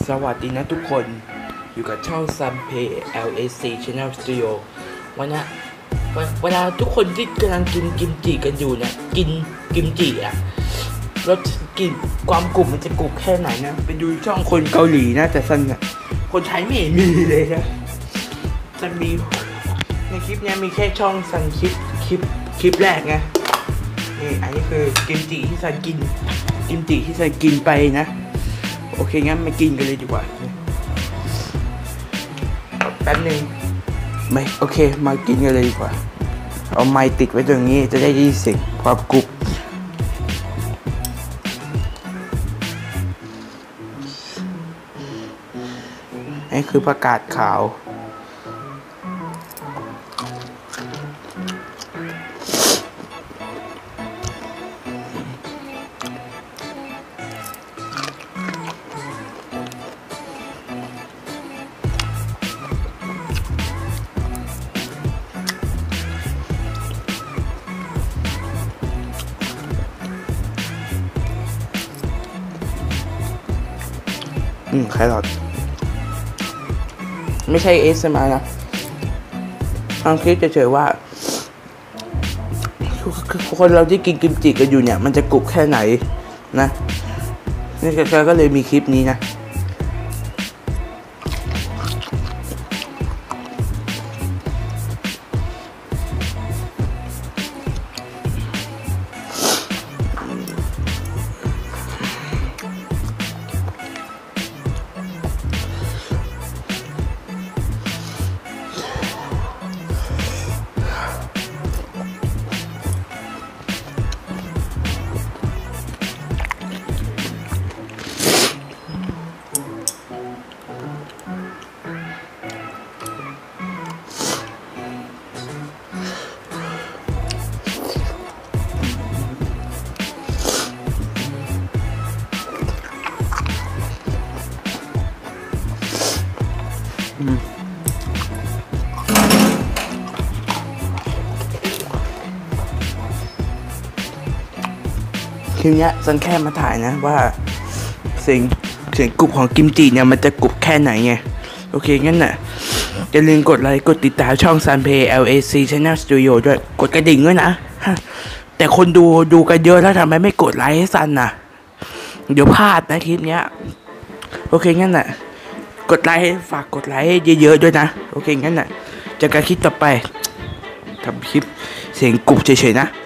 สวัสดีนะทุกคนอยู่กับช่อง Sunplay LAC Channel Studio วันนี้เวลาทุกคนที่กำลังกินกิมจิกันอยู่เนี่ยกินกิมจิอ่ะรสกินความกรุบมันจะกรุบแค่ไหนนะไปดูช่องคนเกาหลีนะแต่ซันเนี่ยคนไทยไม่เห็นมีเลยนะซันมีในคลิปนี้มีแค่ช่องซันคลิปแรกไงนี่อันนี้คือกิมจิที่ซันกินกิมจิที่ซันกินไปนะโอเคงั้นมากินกันเลยดีกว่าแป๊บนึงไม่โอเคมากินกันเลยดีกว่าเอาไม้ติดไว้ตรงนี้จะได้ยินเสียงความกรุบนี่คือผักกาดขาวแครอทไม่ใช่เอสมานะลองคิดเฉยๆว่าคนเราที่กินกิมจิกันอยู่เนี่ยมันจะกรุบแค่ไหนนะนี่ก็เลยมีคลิปนี้นะคลิปนี้ซันแค่มาถ่ายนะว่าเสียงกรุบของกิมจิเนี่ยมันจะกรุบแค่ไหนไงโอเคงั้นน่ะอย่าลืมกดไลค์กดติดตามช่อง Sunplay LAC Channel Studio ด้วยกดกระดิ่งด้วยนะแต่คนดูกันเยอะแล้วทำไมไม่กดไลค์ให้ซันน่ะเดี๋ยวพลาดนะคลิปนี้โอเคงั้นน่ะกดไลค์ฝากกดไลค์เยอะๆด้วยนะโอเคงั้นน่ะเจอกันคลิปต่อไปทำคลิปเสียงกรุบเฉยๆนะ